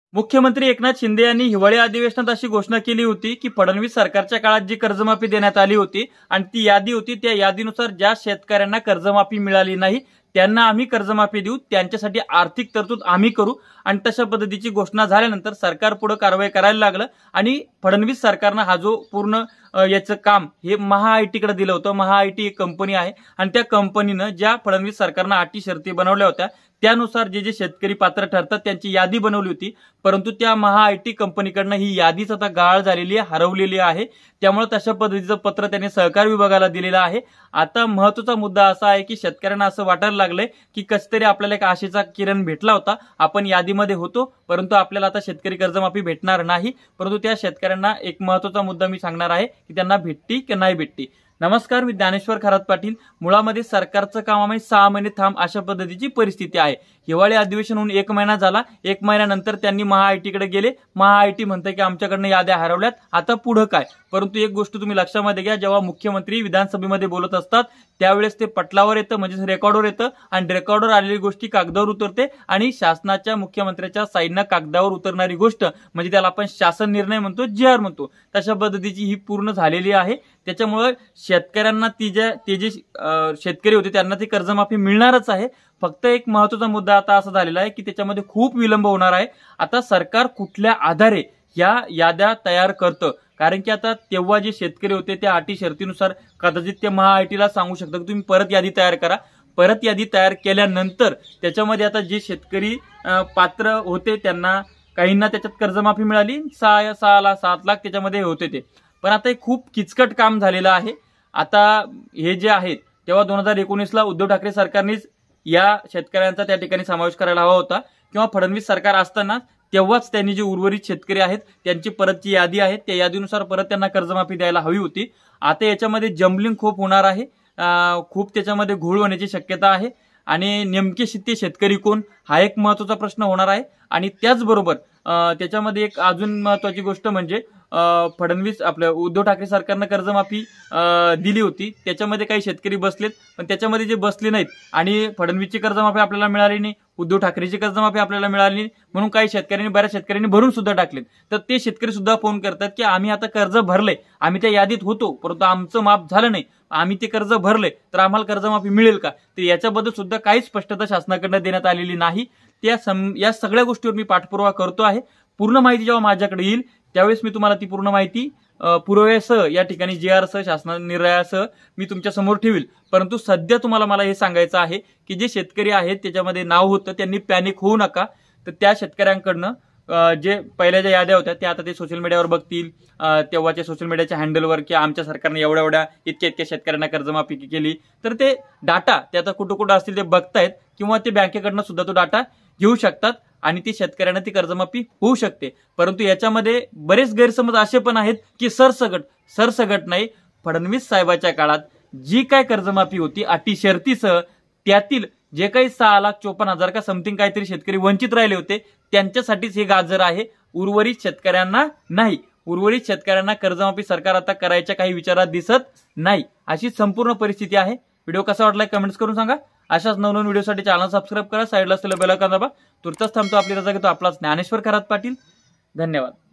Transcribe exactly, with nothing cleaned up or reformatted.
मुख्यमंत्री एकनाथ शिंदे यांनी हिवाळी अधिवेशनात अशी घोषणा केली होती की फडणवीस सरकारच्या काळात जी कर्जमाफी देण्यात आली होती आणि ती यादी होती, त्या यादीनुसार ज्या शेतकऱ्यांना कर्जमाफी मिळाली नाही त्यांना आम्ही कर्जमाफी देऊ, त्यांच्यासाठी आर्थिक तरतूद आम्ही करू। आणि तशा पद्धतीची घोषणा झाल्यानंतर सरकार पुढे कारवाई करायला लागलं आणि फडणवीस सरकारनं हा जो पूर्ण याचं काम हे महाआयटीकडे दिलं होतं। महाआयटी एक कंपनी आहे आणि त्या कंपनीनं ज्या फडणवीस सरकारनं अटी शर्ती बनवल्या होत्या त्यानुसार जे जे शेतकरी पात्र ठरतात त्यांची यादी बनवली होती, परंतु त्या महाआयटी कंपनीकडनं ही यादीच आता गाळ झालेली आहे, हरवलेली आहे। त्यामुळे तशा पद्धतीचं पत्र त्यांनी सहकार विभागाला दिलेलं आहे। आता महत्त्वाचा मुद्दा असा आहे की शेतकऱ्यांना असं वाटायला लागलंय की कसतरी आपल्याला एक आशेचा किरण भेटला होता, आपण यादीमध्ये होतो, परंतु आपल्याला आता शेतकरी कर्जमाफी भेटणार नाही। परंतु त्या शेतकऱ्यांना एक महत्त्वाचा मुद्दा मी सांगणार आहे की त्यांना भेटती की नाही भेटती। नमस्कार, मी ज्ञानेश्वर खरात पाटील। मुळामध्ये सरकारचं कामामध्ये सहा महिने थांब अशा पद्धतीची परिस्थिती आहे। हिवाळी अधिवेशन होऊन एक महिना झाला, एक महिन्यानंतर त्यांनी महाआयटीकडे गेले, महाआयटी म्हणते की आमच्याकडनं याद्या हरवल्यात, आता पुढे काय। परंतु एक गोष्ट तुम्ही लक्षामध्ये घ्या, जेव्हा मुख्यमंत्री विधानसभेमध्ये बोलत असतात त्यावेळेस ते पटलावर येतं, म्हणजे रेकॉर्डवर येतं आणि रेकॉर्डवर आलेली गोष्टी कागदावर उतरते आणि शासनाच्या मुख्यमंत्र्याच्या साईडनं कागदावर उतरणारी गोष्ट म्हणजे त्याला आपण शासन निर्णय म्हणतो, जी आर म्हणतो, तशा पद्धतीची ही पूर्ण झालेली आहे। त्याच्यामुळे शेतकऱ्यांना ती जे ते जे शेतकरी होते त्यांना ती कर्जमाफी मिळणारच आहे। फक्त एक महत्त्वाचा मुद्दा आता असा झालेला आहे की त्याच्यामध्ये खूप विलंब होणार आहे। आता सरकार कुठल्या आधारे या याद्या तयार करतं, कारण की आता तेव्हा जे शेतकरी होते त्या अटी शर्तीनुसार कदाचित ते महाआयटीला सांगू शकतात की तुम्ही परत यादी तयार करा। परत यादी तयार केल्यानंतर त्याच्यामध्ये आता जे शेतकरी पात्र होते त्यांना काहींना त्याच्यात कर्जमाफी मिळाली, सहा सहा लाख सात लाख त्याच्यामध्ये होते ते। पण आता हे खूप किचकट काम झालेलं आहे। आता हे जे आहेत तेव्हा दोन हजार एकोणीस ला उद्धव ठाकरे सरकारनेच या शेतकऱ्यांचा त्या ठिकाणी समावेश करायला हवा होता, किंवा फडणवीस सरकार असताना तेव्हाच त्यांनी जे उर्वरित शेतकरी आहेत त्यांची परतची यादी आहे त्या यादीनुसार परत त्यांना कर्जमाफी द्यायला हवी होती। आता याच्यामध्ये जम्बलिंग खूप होणार आहे, खूप त्याच्यामध्ये घोळ होण्याची शक्यता आहे आणि नेमके ते शेतकरी कोण हा एक महत्त्वाचा प्रश्न होणार आहे। आणि त्याचबरोबर त्याच्यामध्ये एक अजून महत्त्वाची गोष्ट म्हणजे फडणवीस आपल्या उद्धव ठाकरे सरकारनं कर्जमाफी दिली होती, त्याच्यामध्ये काही शेतकरी बसलेत, पण त्याच्यामध्ये जे बसले नाहीत आणि फडणवीसची कर्जमाफी आपल्याला मिळाली नाही, उद्धव ठाकरेची कर्जमाफी आपल्याला मिळाली नाही, म्हणून काही शेतकऱ्यांनी बऱ्याच शेतकऱ्यांनी भरून सुद्धा टाकलेत। तर ते शेतकरी सुद्धा फोन करतात की आम्ही आता कर्ज भरले, आम्ही त्या यादीत होतो परंतु आमचं माफ झालं नाही, आम्ही ते कर्ज भरले तर आम्हाला कर्जमाफी मिळेल का। तर याच्याबद्दल सुद्धा काही स्पष्टता शासनाकडनं देण्यात आलेली नाही। त्या या सगळ्या गोष्टीवर मी पाठपुरावा करतो आहे। पूर्ण माहिती जेव्हा माझ्याकडे येईल त्यावेळेस मी तुम्हाला ती पूर्ण माहिती पुराव्यासह या ठिकाणी जी आर सह शासना निर्णयासह मी तुमच्या समोर ठेवील। परंतु सध्या तुम्हाला मला हे सांगायचं आहे की जे शेतकरी आहेत त्याच्यामध्ये नाव होतं त्यांनी पॅनिक होऊ नका। तर त्या शेतकऱ्यांकडनं जे पहिल्या ज्या याद्या होत्या त्या आता ते सोशल मीडियावर बघतील, तेव्हाच्या सोशल मीडियाच्या हँडलवर की आमच्या सरकारने एवढ्या एवढ्या इतक्या इतक्या शेतकऱ्यांना कर्जमाफी केली, तर ते डाटा ते आता कुठं कुठं असतील ते बघतायत, किंवा ते बँकेकडनं सुद्धा तो डाटा घेऊ शकतात आणि ती शेतकऱ्यांना ती कर्जमाफी होऊ शकते। परंतु याच्यामध्ये बरेच गैरसमज असे पण आहेत की सरसगट सरसगट नाही, फडणवीस साहेबाच्या काळात जी काय कर्जमाफी होती अटी शर्तीसह त्यातील जे काही सहा लाख चोपन्न हजार का समथिंग काहीतरी शेतकरी वंचित राहिले होते त्यांच्यासाठीच हे गाजर आहे, उर्वरित शेतकऱ्यांना नाही। उर्वरित शेतकऱ्यांना कर्जमाफी सरकार आता करायच्या काही विचारात दिसत नाही, अशी संपूर्ण परिस्थिती आहे। व्हिडिओ कसा वाटलाय कमेंट्स करून सांगा। अशाच नवनवीन व्हिडिओसाठी चॅनल सबस्क्राईब करा, साईडला असलेलं बेल आयकॉन दाबा। तुर्तास थांबतो, आपली रजा घेतो, आपला ज्ञानेश्वर खरात पाटील। धन्यवाद।